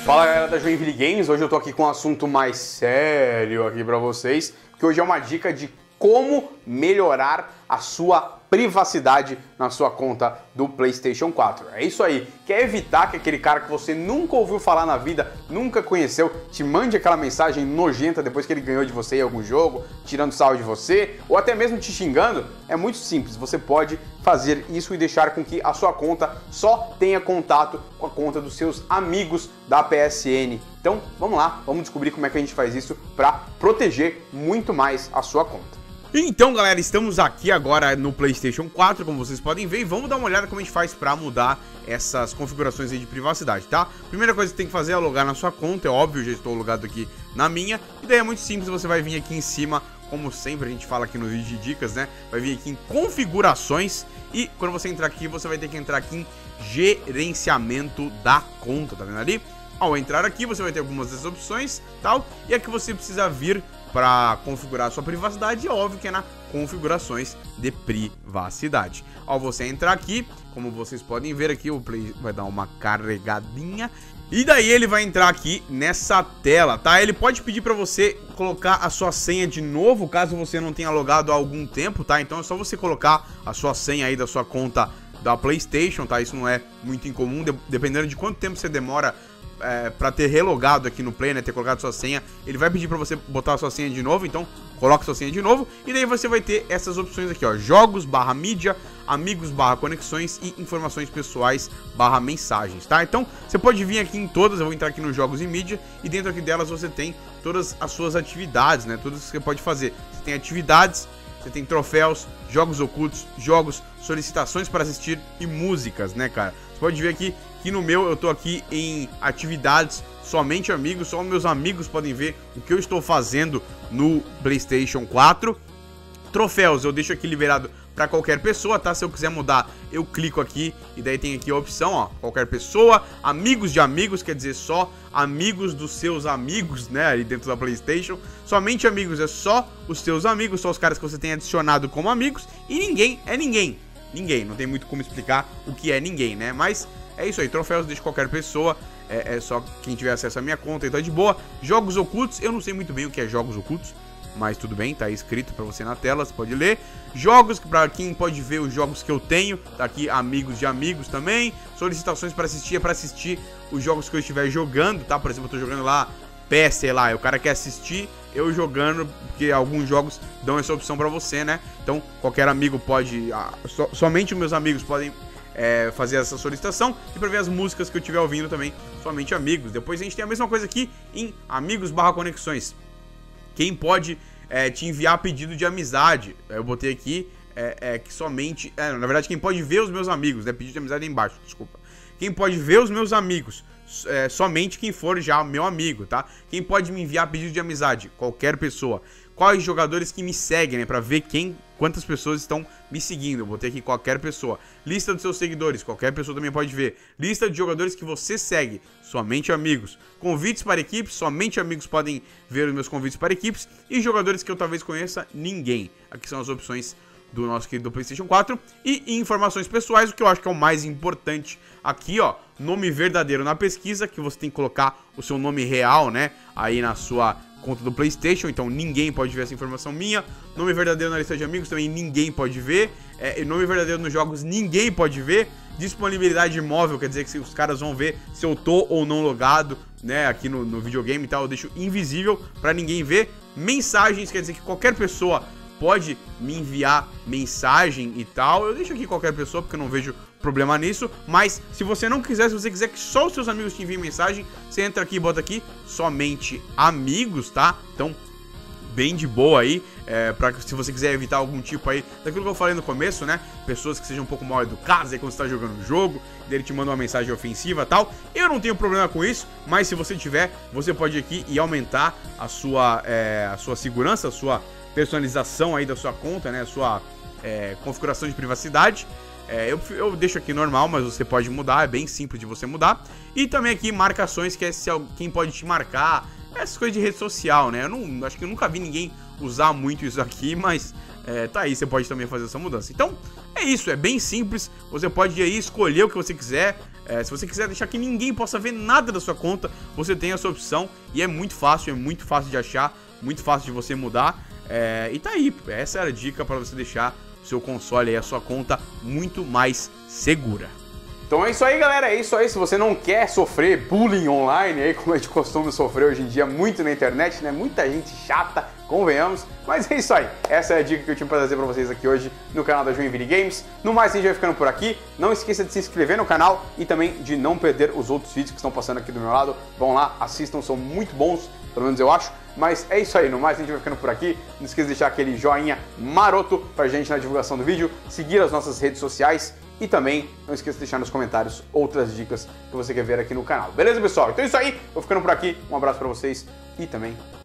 Fala galera da Joinville Games, hoje eu tô aqui com um assunto mais sério aqui pra vocês, que hoje é uma dica de como melhorar a sua privacidade na sua conta do PlayStation 4. É isso aí, quer evitar que aquele cara que você nunca ouviu falar na vida, nunca conheceu, te mande aquela mensagem nojenta depois que ele ganhou de você em algum jogo, tirando sarro de você, ou até mesmo te xingando? É muito simples, você pode fazer isso e deixar com que a sua conta só tenha contato com a conta dos seus amigos da PSN. Então, vamos lá, vamos descobrir como é que a gente faz isso para proteger muito mais a sua conta. Então galera, estamos aqui agora no PlayStation 4, como vocês podem ver, e vamos dar uma olhada como a gente faz para mudar essas configurações aí de privacidade, tá? Primeira coisa que você tem que fazer é logar na sua conta, é óbvio, eu já estou logado aqui na minha, e daí é muito simples, você vai vir aqui em cima, como sempre a gente fala aqui no vídeo de dicas, né? Vai vir aqui em configurações, e quando você entrar aqui, você vai ter que entrar aqui em gerenciamento da conta, tá vendo ali? Ao entrar aqui, você vai ter algumas dessas opções, tal, e aqui você precisa vir para configurar a sua privacidade, é óbvio que é na configurações de privacidade. Ao você entrar aqui, como vocês podem ver aqui, o Play vai dar uma carregadinha, e daí ele vai entrar aqui nessa tela, tá? Ele pode pedir para você colocar a sua senha de novo, caso você não tenha logado há algum tempo, tá? Então é só você colocar a sua senha aí da sua conta da PlayStation, tá? Isso não é muito incomum, dependendo de quanto tempo você demora pra ter relogado aqui no Play, né, ter colocado sua senha, ele vai pedir pra você botar a sua senha de novo, então coloca sua senha de novo, e daí você vai ter essas opções aqui, ó, jogos, mídia, amigos, conexões e informações pessoais, mensagens, tá? Então, você pode vir aqui em todas, eu vou entrar aqui nos jogos e mídia, e dentro aqui delas você tem todas as suas atividades, né, tudo que você pode fazer. Você tem atividades, você tem troféus, jogos ocultos, jogos, solicitações para assistir e músicas, né, cara? Você pode ver aqui que no meu eu tô aqui em atividades, somente amigos, só meus amigos podem ver o que eu estou fazendo no PlayStation 4. Troféus eu deixo aqui liberado para qualquer pessoa, tá? Se eu quiser mudar, eu clico aqui e daí tem aqui a opção, ó, qualquer pessoa, amigos de amigos, quer dizer só amigos dos seus amigos, né, ali dentro da PlayStation. Somente amigos é só os seus amigos, só os caras que você tem adicionado como amigos, e ninguém é ninguém. Ninguém, não tem muito como explicar o que é ninguém, né? Mas é isso aí, troféus deixa qualquer pessoa, é só quem tiver acesso à minha conta, então é de boa. Jogos ocultos, eu não sei muito bem o que é jogos ocultos, mas tudo bem, tá aí escrito pra você na tela, você pode ler. Jogos, pra quem pode ver os jogos que eu tenho, tá aqui amigos de amigos também. Solicitações pra assistir, é pra assistir os jogos que eu estiver jogando, tá? Por exemplo, eu tô jogando lá PES, sei lá, o cara quer assistir eu jogando, porque alguns jogos dão essa opção pra você, né? Então, qualquer amigo pode, somente os meus amigos podem fazer essa solicitação, e para ver as músicas que eu estiver ouvindo também, somente amigos. Depois a gente tem a mesma coisa aqui em amigos conexões. Quem pode te enviar pedido de amizade, eu botei aqui que somente, na verdade quem pode ver os meus amigos, né, pedido de amizade é embaixo, desculpa. Quem pode ver os meus amigos, somente quem for já meu amigo, tá? Quem pode me enviar pedido de amizade, qualquer pessoa. Quais jogadores que me seguem, né, pra ver quantas pessoas estão me seguindo. Eu botei aqui qualquer pessoa. Lista dos seus seguidores, qualquer pessoa também pode ver. Lista de jogadores que você segue, somente amigos. Convites para equipes, somente amigos podem ver os meus convites para equipes. E jogadores que eu talvez conheça, ninguém. Aqui são as opções do nosso querido PlayStation 4. E informações pessoais, o que eu acho que é o mais importante aqui, ó. Nome verdadeiro na pesquisa, que você tem que colocar o seu nome real, né, aí na sua conta do PlayStation, então ninguém pode ver essa informação minha. Nome verdadeiro na lista de amigos também ninguém pode ver. Nome verdadeiro nos jogos ninguém pode ver. Disponibilidade móvel, quer dizer que os caras vão ver se eu tô ou não logado, né, aqui no videogame e tal, eu deixo invisível pra ninguém ver. Mensagens, quer dizer que qualquer pessoa pode me enviar mensagem e tal. Eu deixo aqui qualquer pessoa, porque eu não vejo problema nisso. Mas se você não quiser, se você quiser que só os seus amigos te enviem mensagem, você entra aqui e bota aqui somente amigos, tá? Então, bem de boa aí, se você quiser evitar algum tipo aí daquilo que eu falei no começo, né? Pessoas que sejam um pouco mal educadas aí quando você tá jogando o jogo, dele te manda uma mensagem ofensiva e tal. Eu não tenho problema com isso, mas se você tiver, você pode ir aqui e aumentar a sua segurança, a sua personalização aí da sua conta, né? A sua configuração de privacidade. Eu deixo aqui normal, mas você pode mudar, é bem simples de você mudar. E também aqui marcações, que é quem pode te marcar, essas coisas de rede social, né? Eu acho que eu nunca vi ninguém usar muito isso aqui, mas tá aí, você pode também fazer essa mudança. Então, é isso, é bem simples, você pode ir aí escolher o que você quiser, Se você quiser deixar que ninguém possa ver nada da sua conta, você tem essa opção e é muito fácil de achar, muito fácil de você mudar. E tá aí, essa era a dica para você deixar o seu console e a sua conta muito mais segura. Então é isso aí, galera, é isso aí. Se você não quer sofrer bullying online, aí como a gente costuma sofrer hoje em dia muito na internet, né? Muita gente chata, convenhamos. Mas é isso aí. Essa é a dica que eu tinha pra trazer pra vocês aqui hoje no canal da Joinville Games. No mais, a gente vai ficando por aqui. Não esqueça de se inscrever no canal e também de não perder os outros vídeos que estão passando aqui do meu lado. Vão lá, assistam, são muito bons, pelo menos eu acho. Mas é isso aí, no mais a gente vai ficando por aqui. Não esqueça de deixar aquele joinha maroto pra gente na divulgação do vídeo, seguir as nossas redes sociais e também não esqueça de deixar nos comentários outras dicas que você quer ver aqui no canal. Beleza, pessoal? Então é isso aí, vou ficando por aqui. Um abraço pra vocês e também